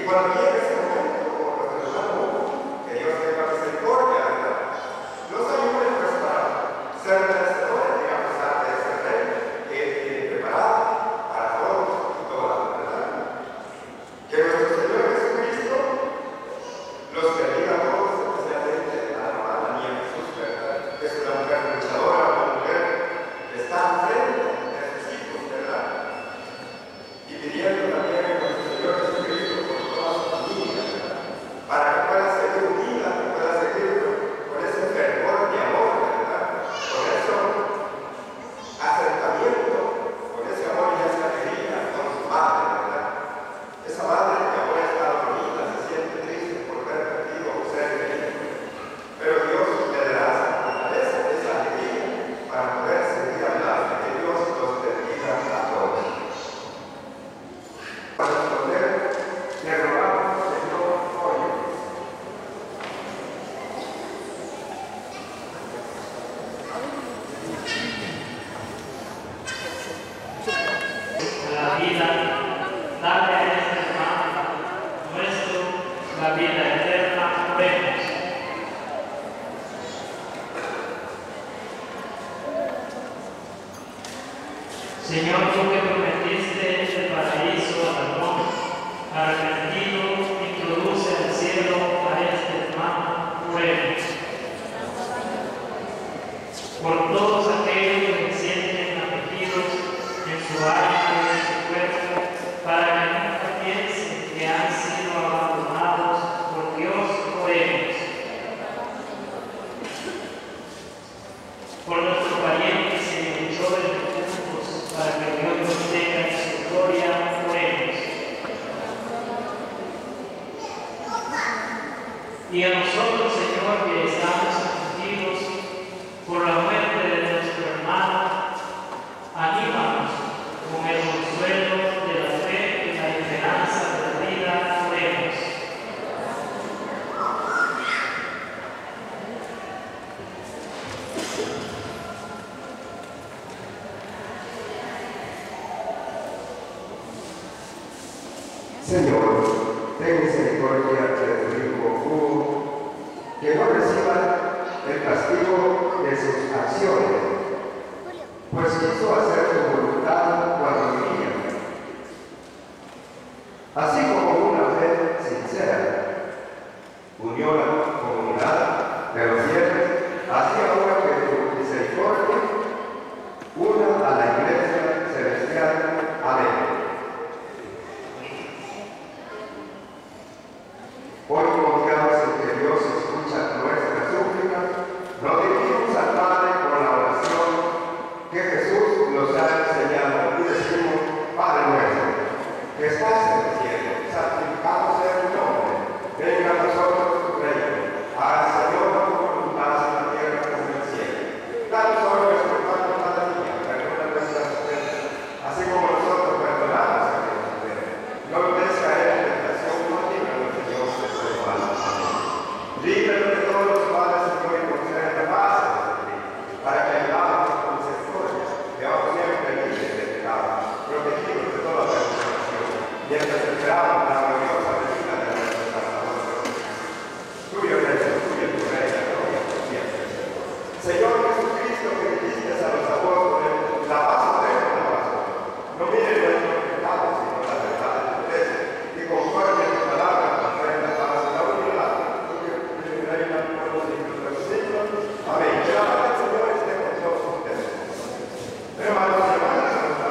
cuando llegue ese momento, como nuestro hermano, que Dios tenga misericordia, ¿verdad? Los ayude pues para ser merecedores, digamos, de ese rey que Él tiene preparado para todos y todas, ¿verdad? Que nuestro Señor Jesucristo los bendiga a todos, especialmente a la hermana mía Jesús, ¿verdad? Que es una mujer luchadora, una mujer que está frente a sus hijos, ¿verdad? Y pidiendo también a nuestro Señor Jesucristo por toda su familia, ¿verdad? Para que pueda seguir unida, que pueda seguir con ese fervor de amor, ¿verdad? Con ese acercamiento, con ese amor y esa alegría con su madre, ¿verdad? Esa madre que ahora está dormida, se siente triste por haber perdido a un ser querido, pero Dios le dará esa fortaleza, esa alegría para poder seguir adelante. Que Dios los bendiga a todos. Para responder, le rogamos, Señor, oye. La vida, dale a este hermano nuestro la vida eterna, oremos. Señor, tú que prometiste el paraíso al mundo, arrepentido, introduce al cielo a este hermano, oremos. Por todos aquellos que se sienten afligidos en su alma y en su cuerpo, para que nunca piensen que han sido abandonados por Dios, oremos. Por nuestros parientes y bienhechores difuntos, para que Dios los tenga en su gloria, oremos. Y a nosotros, Señor, que estamos afligidos por la muerte de nuestro hermano, anímanos con el consuelo de la fe y la esperanza de la vida, oremos. Señor, ten misericordia de tu Hijo Hugo, que no reciba el castigo de sus acciones, pues quiso hacer tu voluntad cuando vivía, así como una fe sincera, unió la comunidad de los fieles, así ahora que tu misericordia una a la Iglesia Celestial. Amén. Hoy confiamos en que Dios escucha nuestra súplica, nos dirigimos al Padre con la oración que Jesús nos ha enseñado y decimos: Padre nuestro, que estás en el cielo, santificado sea tu nombre, venga a nosotros tu reino, hágase Señor tu voluntad en la tierra como en el cielo. Danos hoy nuestro pan cada día, perdona nuestras ofensas, así como nosotros perdonamos a quienes nos ofenden. No nos dejes caer en tentación, líbranos, Señor, de todo mal. Líbranos de todos los males, Señor, y concede la paz a nuestra vida, para que vivamos con misericordia, veamos siempre libres de pecado, protegidos de toda perturbación, mientras esperamos la gloriosa venida de nuestro Salvador Jesucristo. Tuyo es tu reino, gloria por siempre. Señor Jesucristo, que dijiste a los apóstoles: la paz os dejo, la paz os doy. No miren nuestros pecados, sino la verdad de tu iglesia, y conforme a tu palabra traen la paz y la unidad. Tuyo es el reino por los siglos de los siglos. Amén. Que la paz del Señor esté con todos ustedes. Hermanos y hermanas,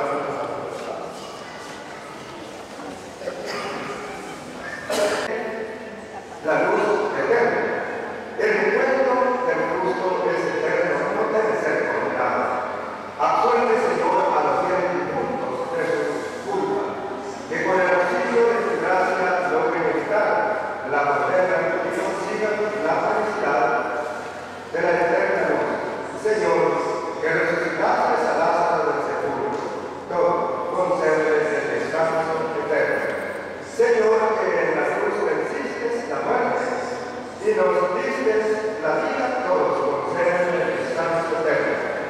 la luz eterna. El encuentro del justo es eterno, no debe ser condenado. Absuelve, Señor, a los fieles difuntos de sus culpas, que con el auxilio de tu gracia logren evitar la pobreza de Dios, sigan la felicidad de la eterna luz. Señor, que resucitaste a Lázaro del sepulcro, concédeles el descanso eterno. Señor, que en la cruz venciste la muerte y nos diste la vida, todos conceden el descanso eterno.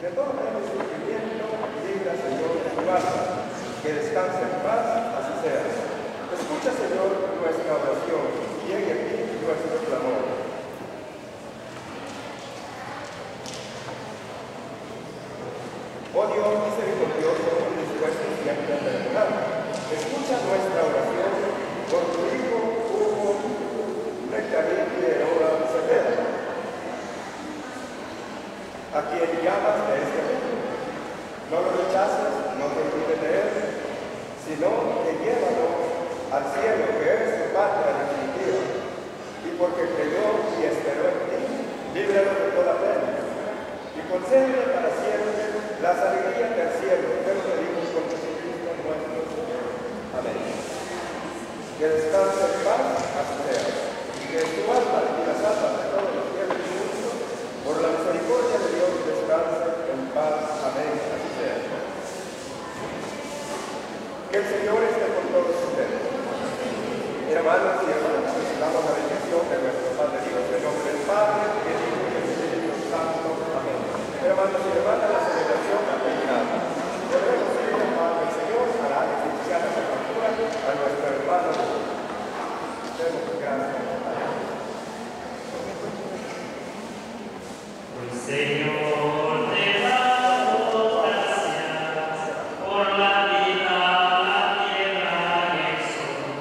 De todo el sufrimiento, libra, Señor, de tu alma, que descanse en paz, así sea. Escucha, Señor, nuestra oración, y llegue a ti nuestro clamor. Oh Dios misericordioso y dispuesto siempre a perdonar, escucha nuestra oración por tu Hijo Hugo Nectarín Figueroa Cepeda, a quien llamas de este mundo. No lo rechaces, no te olvides de él, sino que llévalo al cielo, que es tu patria definitiva, y porque creyó y esperó en ti, líbralo de toda pena, y concédele para siempre las alegrías del cielo. Te lo pedimos con Jesucristo nuestro Señor. Amén. Que descanse en paz, así sea, y que tu alma y las almas de todos los fieles del mundo, por la misericordia de Dios, descanse en paz. Amén, así sea. Que el Señor esté con todos ustedes. Hermanos y hermanas, recibamos la bendición de nuestro Padre Dios, en nombre del Padre, del Hijo y del Espíritu Santo. Amén. Hermanos y hermanas, la celebración ha terminado. Podremos ir al Padre del Señor para iniciar la sepultura a nuestro hermano. Demos gracias. Señor, te damos gracias por la vida, la tierra y el sol.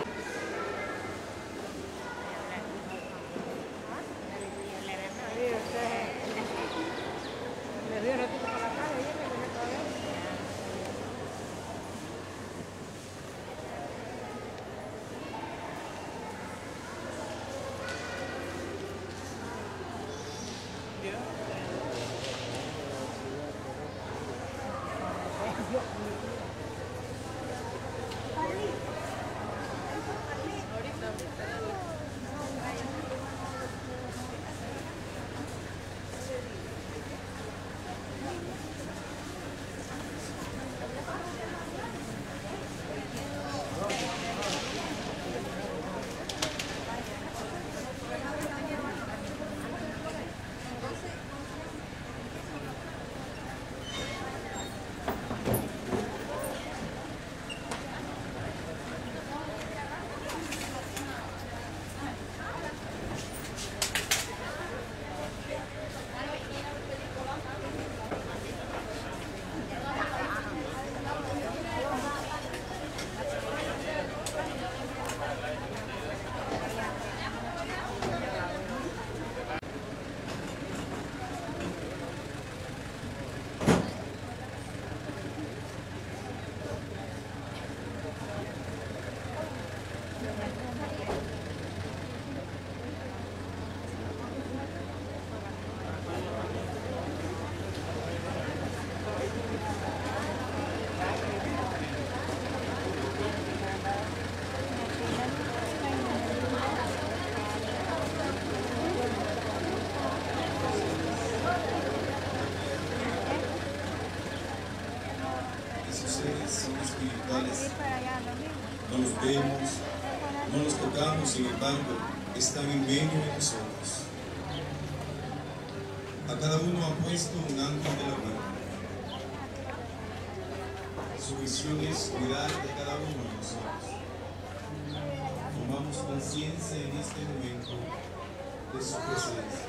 No los vemos, no los tocamos, sin embargo, están en medio de nosotros. A cada uno ha puesto un ángel de la vida. Su misión es cuidar de cada uno de nosotros. Tomamos conciencia en este momento de su presencia.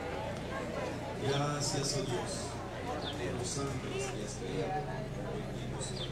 Gracias a Dios por los ángeles que has creado en nosotros.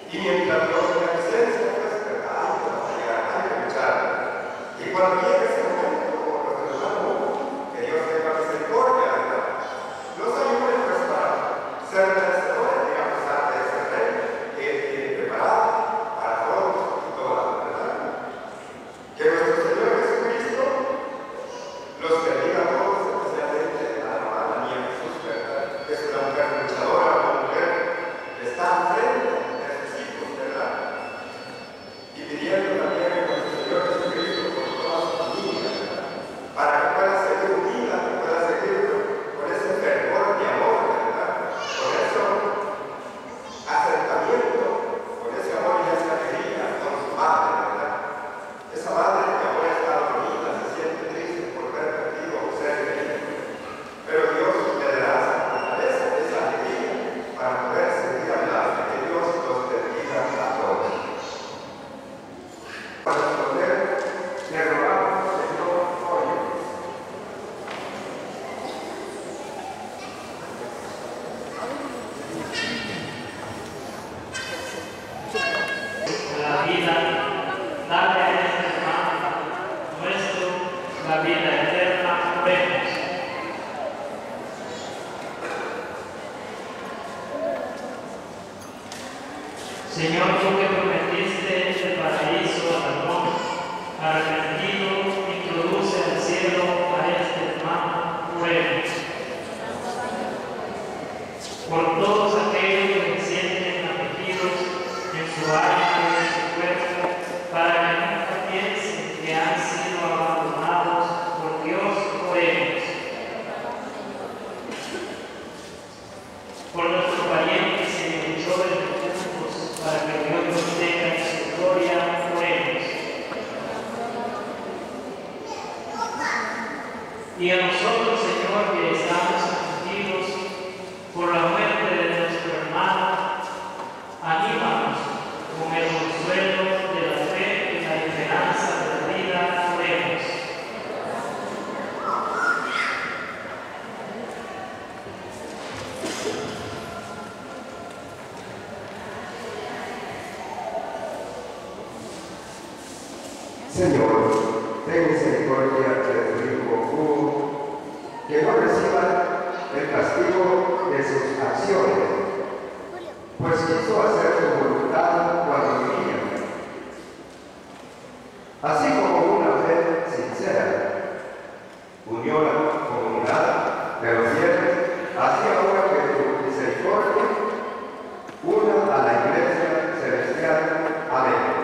Y mientras no haya presencia, pues, ¿verdad? Hay que luchar. Y cuando llegue ese momento, como nuestro hermano, que Dios tenga misericordia, ¿verdad? Los ayude, pues, para ser merecedores, digamos, de ese rey que tiene preparado para todos y todas, ¿verdad? Que nuestro Señor Jesucristo los bendiga a todos, especialmente a la hermana mía Jesús, ¿verdad? Que es una mujer luchadora, una mujer que está frente a sus hijos, ¿verdad? Y pidiendo también a nuestro Señor Jesucristo por toda su familia, ¿verdad? Para que pueda seguir unida, que pueda seguir con ese fervor de amor, ¿verdad? Con ese acercamiento, con ese amor y esa alegría con su madre, ¿verdad? Esa madre que ahora está dormida, se siente triste por haber perdido a un ser querido. Pero Dios le dará esa fortaleza, esa alegría para poder seguir adelante. Que Dios los bendiga a todos. Para responder, le rogamos, Señor, óyenos. La vida, dale a este hermano nuestro la vida eterna, oremos. Señor, tú que prometiste el paraíso al hombre, arrepentido, introduce al cielo a este hermano, oremos. Por todos aquellos que se sienten afligidos en su alma y en su cuerpo, para que nunca piensen que han sido abandonados por Dios, oremos. Por nuestros parientes y benefactores difuntos, para que Dios los tenga en su gloria, oremos. Y a nosotros, Señor, que estamos afligidos por la muerte de nuestro hermano, anímanos con el consuelo de la fe y la esperanza de la vida, oremos. Señor, ten misericordia de tu Hijo Hugo, que no reciba el castigo de sus acciones, pues quiso hacer tu voluntad cuando vivía. Así como una fe sincera unió la comunidad de los fieles, así ahora que tu misericordia una a la Iglesia Celestial. Amén.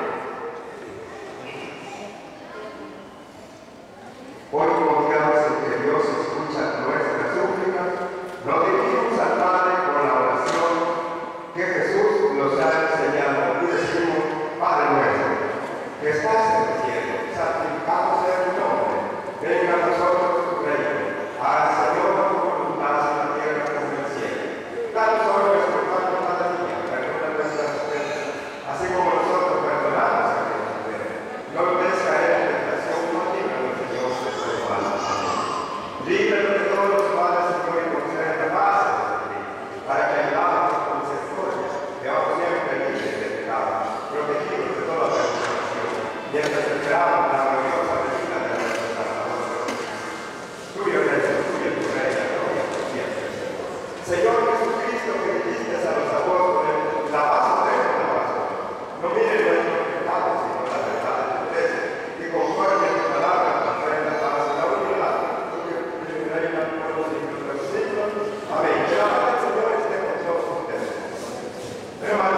Hoy confiamos en que Dios escucha nuestras súplicas, nos dirigimos al Padre con la oración que Jesús nos ha enseñado y decimos: Padre nuestro, que estás en el cielo, santificado sea tu nombre, venga a nosotros tu reino, hágase Señor tu voluntad en la tierra como en el cielo. Danos hoy nuestro pan cada día, perdona nuestras ofensas, así como nosotros perdonamos a los que nos ofenden. No nos dejes caer en tentación, no líbranos, Señor, de todo mal. Líbranos de todos los males, Señor, y concede la paz a nuestra vida, para que ayudamos con misericordia, que vamos siempre libres de pecado, protegidos de toda perturbación, mientras esperamos la gloriosa venida de nuestro Salvador Jesucristo. Tuyo es el tuyo, tu reina, gloria por siempre. Señor Jesucristo, que dijiste a los apóstoles: la paz os dejo, la paz os doy. No miren nuestros pecados, sino la verdad de tu iglesia, que conforme a tu palabra contrae la paz y la unidad, porque reina por los siglos de los siglos. Amén. Que la paz del Señor esté con todos ustedes. Hermanos,